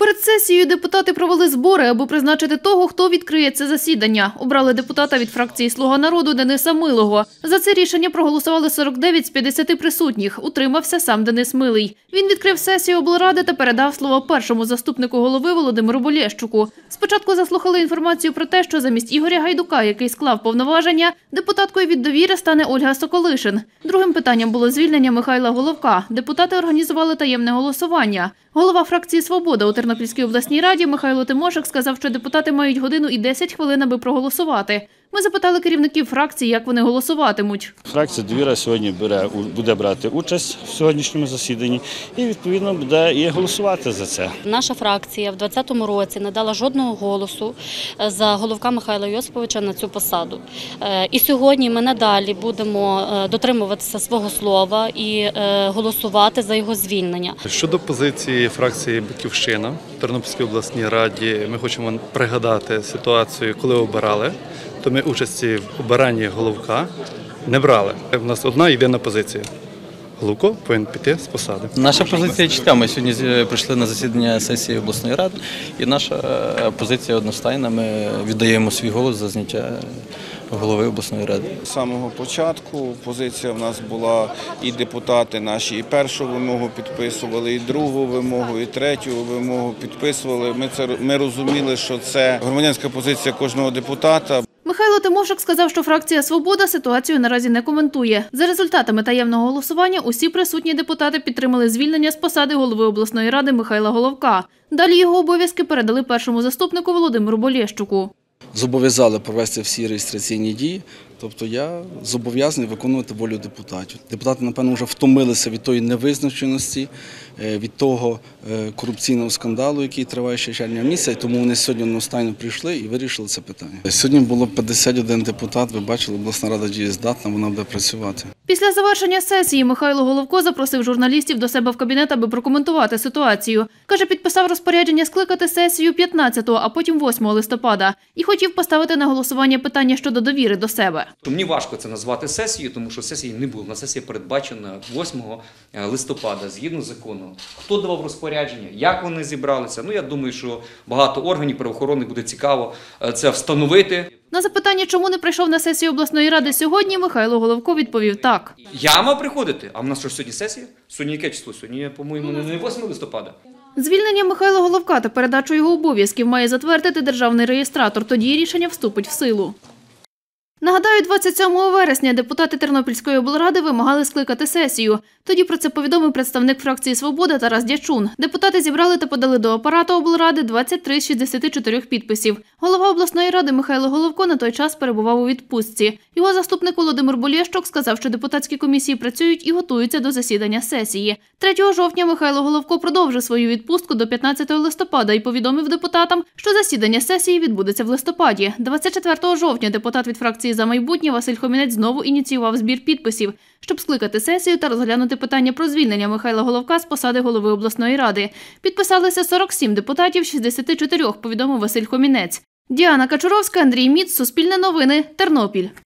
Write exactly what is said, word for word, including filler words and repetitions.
Перед сесією депутати провели збори, аби призначити того, хто відкриє це засідання. Обрали депутата від фракції «Слуга народу» Дениса Милого. За це рішення проголосували сорок дев'ять з п'ятдесяти присутніх. Утримався сам Денис Милий. Він відкрив сесію облради та передав слово першому заступнику голови Володимиру Болєщуку. Спочатку заслухали інформацію про те, що замість Ігоря Гайдука, який склав повноваження, депутаткою від «Довіри» стане Ольга Соколишин. Другим питанням було звільнення Михайла Головка. Депутати організували таємне голосування. Голова фракції «Свобода» у Тернопільській обласній раді Михайло Тимошик сказав, що депутати мають годину і десять хвилин, аби проголосувати. Ми запитали керівників фракції, як вони голосуватимуть. Фракція «Довіра» сьогодні бере, буде брати участь в сьогоднішньому засіданні і, відповідно, буде і голосувати за це. Наша фракція в двадцятому році не дала жодного голосу за Головка Михайла Йосиповича на цю посаду. І сьогодні ми надалі будемо дотримуватися свого слова і голосувати за його звільнення. Щодо позиції фракції «Батьківщина» в Тернопільській обласній раді, ми хочемо пригадати ситуацію, коли обирали, то ми участі в обиранні Головка не брали. У нас одна єдина позиція. Головко повинен піти з посади. Наша позиція чітка. Ми сьогодні прийшли на засідання сесії обласної ради, і наша позиція одностайна. Ми віддаємо свій голос за зняття голови обласної ради. З самого початку позиція в нас була, і депутати наші і першу вимогу підписували, і другу вимогу, і третю вимогу підписували. Ми це ми розуміли, що це громадянська позиція кожного депутата. Михайло Тимошик сказав, що фракція «Свобода» ситуацію наразі не коментує. За результатами таємного голосування усі присутні депутати підтримали звільнення з посади голови обласної ради Михайла Головка. Далі його обов'язки передали першому заступнику Володимиру Болєщуку. Зобов'язали провести всі реєстраційні дії, тобто я зобов'язаний виконувати волю депутатів. Депутати, напевно, вже втомилися від тої невизначеності, від того корупційного скандалу, який триває ще червня місяця, і тому вони сьогодні одностайно прийшли і вирішили це питання. Сьогодні було п'ятдесят один депутат, ви бачили, обласна рада дієздатна, вона буде працювати. Після завершення сесії Михайло Головко запросив журналістів до себе в кабінет, аби прокоментувати ситуацію. Каже, підписав розпорядження скликати сесію п'ятнадцятого, а потім восьмого листопада. І хотів поставити на голосування питання щодо довіри до себе. Мені важко це назвати сесією, тому що сесії не було. На сесія передбачена восьмого листопада, згідно закону. Хто давав розпорядження, як вони зібралися? Ну, я думаю, що багато органів правоохоронних буде цікаво це встановити. На запитання, чому не прийшов на сесію обласної ради сьогодні, Михайло Головко відповів так. Я мав приходити? А в нас що, сьогодні сесія? Сьогодні яке число? Сьогодні, по-моєму, не восьмого листопада. Звільнення Михайла Головка та передачу його обов'язків має затвердити державний реєстратор, тоді рішення вступить в силу. Нагадаю, двадцять сьомого вересня депутати Тернопільської облради вимагали скликати сесію. Тоді про це повідомив представник фракції «Свобода» Тарас Дячун. Депутати зібрали та подали до апарату облради двадцять три з шістдесяти чотирьох підписів. Голова обласної ради Михайло Головко на той час перебував у відпустці. Його заступник Володимир Болєщук сказав, що депутатські комісії працюють і готуються до засідання сесії. третього жовтня Михайло Головко продовжив свою відпустку до п'ятнадцятого листопада і повідомив депутатам, що засідання сесії відбудеться в листопаді. двадцять четвертого жовтня депутат від фракції «За майбутнє» Василь Хомінець знову ініціював збір підписів, щоб скликати сесію та розглянути питання про звільнення Михайла Головка з посади голови обласної ради. Підписалися сорок сім депутатів з шістдесяти чотирьох, повідомив Василь Хомінець. Діана Качуровська, Андрій Міц, Суспільне новини, Тернопіль.